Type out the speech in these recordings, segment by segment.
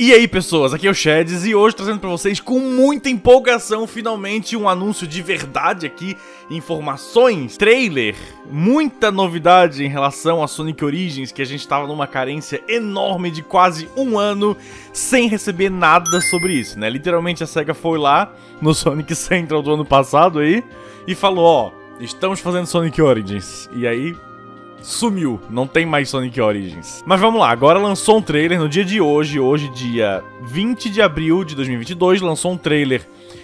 E aí pessoas, aqui é o Sheds e hoje trazendo pra vocês com muita empolgação finalmente um anúncio de verdade aqui, informações, trailer, muita novidade em relação a Sonic Origins, que a gente tava numa carência enorme de quase um ano sem receber nada sobre isso, né? Literalmente a SEGA foi lá no Sonic Central do ano passado aí e falou, ó, estamos fazendo Sonic Origins, e aí sumiu, não tem mais Sonic Origins. Mas vamos lá, agora lançou um trailer no dia de hoje, dia 20 de abril de 2022, lançou um trailer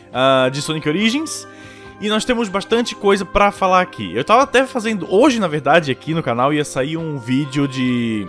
de Sonic Origins. E nós temos bastante coisa pra falar aqui. Eu tava até fazendo, hoje na verdade aqui no canal ia sair um vídeo de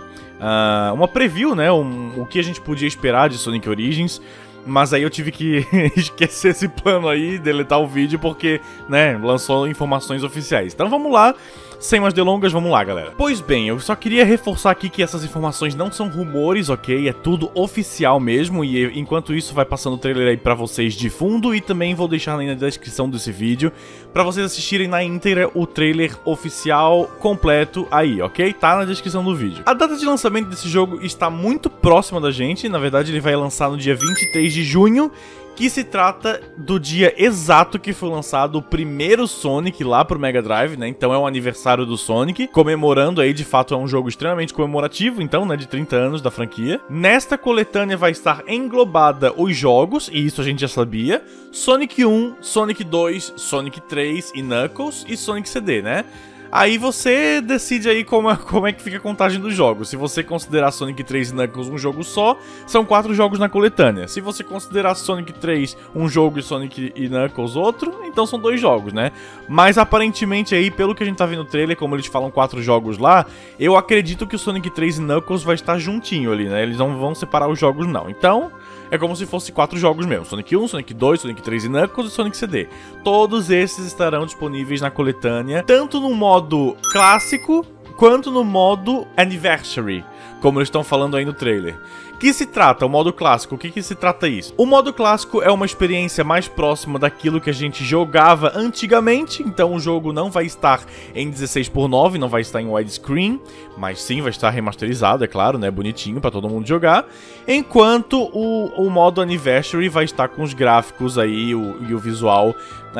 uma preview, né, o que a gente podia esperar de Sonic Origins. Mas aí eu tive que esquecer esse plano aí, deletar o vídeo, porque, né, lançou informações oficiais. Então vamos lá, sem mais delongas, vamos lá, galera. Pois bem, eu só queria reforçar aqui que essas informações não são rumores, ok? É tudo oficial mesmo, e enquanto isso vai passando o trailer aí pra vocês de fundo, e também vou deixar aí na descrição desse vídeo, pra vocês assistirem na íntegra o trailer oficial completo aí, ok? Tá na descrição do vídeo. A data de lançamento desse jogo está muito próxima da gente, na verdade ele vai lançar no dia 23 de junho, que se trata do dia exato que foi lançado o primeiro Sonic lá pro Mega Drive, né? Então é o aniversário do Sonic, comemorando aí, de fato é um jogo extremamente comemorativo, então, né, de 30 anos da franquia. Nesta coletânea vai estar englobada os jogos, e isso a gente já sabia, Sonic 1, Sonic 2, Sonic 3 e Knuckles e Sonic CD, né? Aí você decide aí como é que fica a contagem dos jogos. Se você considerar Sonic 3 e Knuckles um jogo só, são 4 jogos na coletânea. Se você considerar Sonic 3 um jogo e Sonic e Knuckles outro, então são 2 jogos, né? Mas aparentemente aí, pelo que a gente tá vendo no trailer, como eles falam 4 jogos lá, eu acredito que o Sonic 3 e Knuckles vai estar juntinho ali, né? Eles não vão separar os jogos não. Então é como se fosse 4 jogos mesmo. Sonic 1, Sonic 2, Sonic 3 e Knuckles e Sonic CD. Todos esses estarão disponíveis na coletânea, tanto no modo clássico, quanto no modo Anniversary, como eles estão falando aí no trailer. Que se trata, o modo clássico, o que se trata isso? O modo clássico é uma experiência mais próxima daquilo que a gente jogava antigamente, então o jogo não vai estar em 16:9, não vai estar em widescreen, mas sim vai estar remasterizado, é claro, né, bonitinho pra todo mundo jogar, enquanto o modo Anniversary vai estar com os gráficos aí e o visual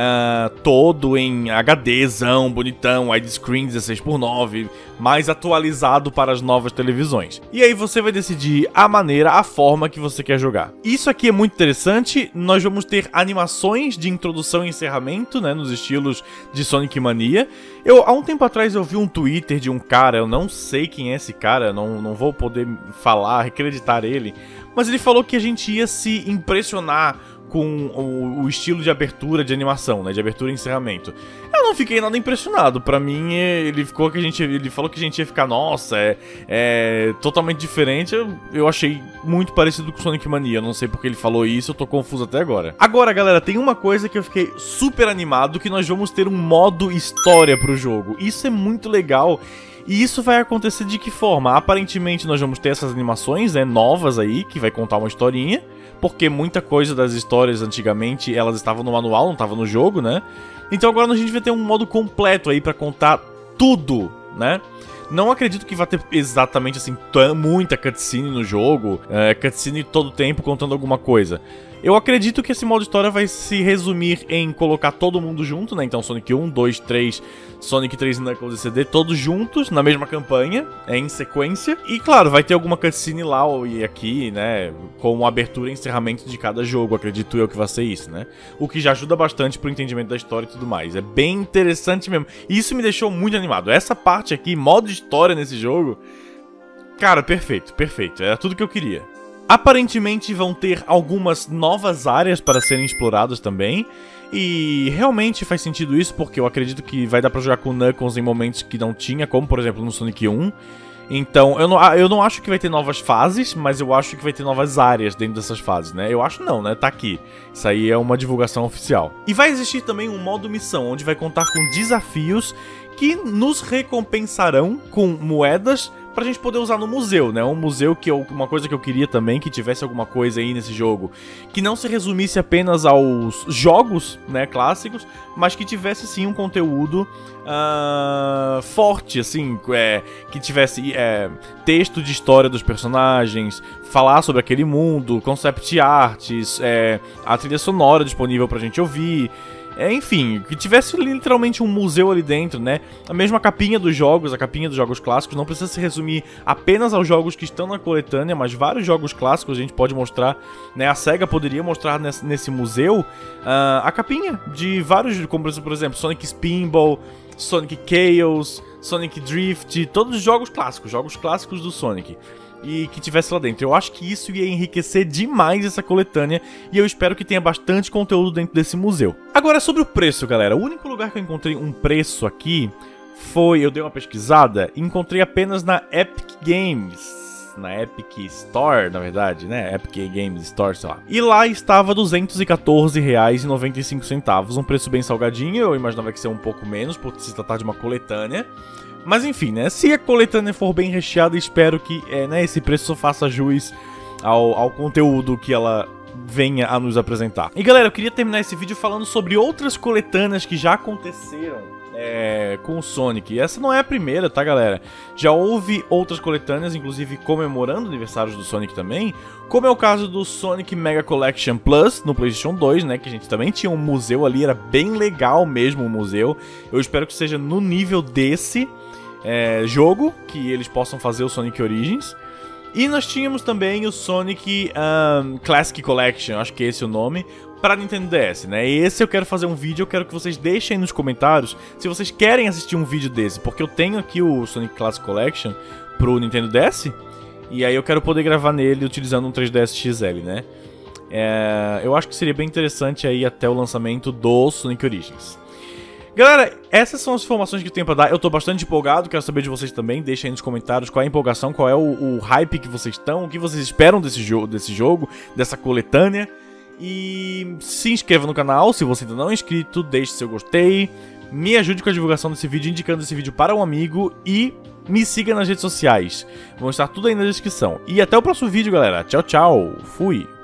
todo em HDzão, bonitão, widescreen 16:9, mais atualizado para as novas televisões. E aí você vai decidir a forma que você quer jogar. Isso aqui é muito interessante, nós vamos ter animações de introdução e encerramento, né, nos estilos de Sonic Mania. Há um tempo atrás eu vi um Twitter de um cara, eu não sei quem é esse cara, não vou poder falar, acreditar ele, mas ele falou que a gente ia se impressionar com o estilo de abertura de animação, né, de abertura e encerramento. Eu não fiquei nada impressionado, pra mim ele falou que a gente ia ficar, nossa, é totalmente diferente. Eu achei muito parecido com Sonic Mania, eu não sei porque ele falou isso, eu tô confuso até agora. Agora, galera, tem uma coisa que eu fiquei super animado, que nós vamos ter um modo história pro jogo. Isso é muito legal. E isso vai acontecer de que forma? Aparentemente nós vamos ter essas animações, né, novas aí, que vai contar uma historinha, porque muita coisa das histórias antigamente, elas estavam no manual, não estavam no jogo, né? Então agora a gente vai ter um modo completo aí pra contar tudo, né? Não acredito que vai ter exatamente assim muita cutscene no jogo, cutscene todo tempo contando alguma coisa. Eu acredito que esse modo história vai se resumir em colocar todo mundo junto, né? Então Sonic 1, 2, 3, Sonic 3 e Knuckles e CD, todos juntos, na mesma campanha, em sequência. E claro, vai ter alguma cutscene lá e aqui, né? Com abertura e encerramento de cada jogo, acredito eu que vai ser isso, né? O que já ajuda bastante pro entendimento da história e tudo mais. É bem interessante mesmo. E isso me deixou muito animado. Essa parte aqui, modo história nesse jogo, cara, perfeito, perfeito. Era tudo que eu queria. Aparentemente vão ter algumas novas áreas para serem exploradas também, e realmente faz sentido isso, porque eu acredito que vai dar pra jogar com Knuckles em momentos que não tinha, como por exemplo no Sonic 1. Então, eu não acho que vai ter novas fases, mas eu acho que vai ter novas áreas dentro dessas fases, né? Eu acho não, né? Tá aqui. Isso aí é uma divulgação oficial. E vai existir também um modo missão, onde vai contar com desafios que nos recompensarão com moedas pra gente poder usar no museu, né? Um museu que uma coisa que eu queria também, que tivesse alguma coisa aí nesse jogo que não se resumisse apenas aos jogos, né, clássicos, mas que tivesse sim um conteúdo forte, assim, que tivesse texto de história dos personagens, falar sobre aquele mundo, concept arts, a trilha sonora disponível pra gente ouvir. Enfim, que tivesse literalmente um museu ali dentro, né? A mesma capinha dos jogos, a capinha dos jogos clássicos, não precisa se resumir apenas aos jogos que estão na coletânea, mas vários jogos clássicos a gente pode mostrar, né? A SEGA poderia mostrar nesse museu a capinha de vários, como por exemplo, Sonic Spinball, Sonic Chaos, Sonic Drift, todos os jogos clássicos do Sonic. E que tivesse lá dentro. Eu acho que isso ia enriquecer demais essa coletânea e eu espero que tenha bastante conteúdo dentro desse museu. Agora, sobre o preço, galera. O único lugar que eu encontrei um preço aqui foi... Eu dei uma pesquisada e encontrei apenas na Epic Games. Na Epic Store, na verdade, né? Epic Games Store, sei lá. E lá estava R$ 214,95. Um preço bem salgadinho. Eu imaginava que ia ser um pouco menos, por se tratar de uma coletânea. Mas enfim, né, se a coletânea for bem recheada, espero que né, esse preço faça jus ao conteúdo que ela venha a nos apresentar. E galera, eu queria terminar esse vídeo falando sobre outras coletâneas que já aconteceram com o Sonic. E essa não é a primeira, tá galera? Já houve outras coletâneas, inclusive comemorando aniversários do Sonic também, como é o caso do Sonic Mega Collection Plus no PlayStation 2, né, que a gente também tinha um museu ali, era bem legal mesmo o museu. Eu espero que seja no nível desse jogo, que eles possam fazer o Sonic Origins. E nós tínhamos também o Sonic Classic Collection, acho que é esse o nome, para Nintendo DS, né? E esse eu quero fazer um vídeo, eu quero que vocês deixem nos comentários se vocês querem assistir um vídeo desse, porque eu tenho aqui o Sonic Classic Collection pro Nintendo DS, e aí eu quero poder gravar nele utilizando um 3DS XL, né? Eu acho que seria bem interessante aí até o lançamento do Sonic Origins. Galera, essas são as informações que eu tenho pra dar. Eu tô bastante empolgado, quero saber de vocês também. Deixem aí nos comentários qual é a empolgação, qual é o hype que vocês estão, o que vocês esperam desse jogo, dessa coletânea. E se inscreva no canal, se você ainda não é inscrito, deixe seu gostei, me ajude com a divulgação desse vídeo, indicando esse vídeo para um amigo e me siga nas redes sociais. Vão estar tudo aí na descrição. E até o próximo vídeo, galera. Tchau, tchau. Fui.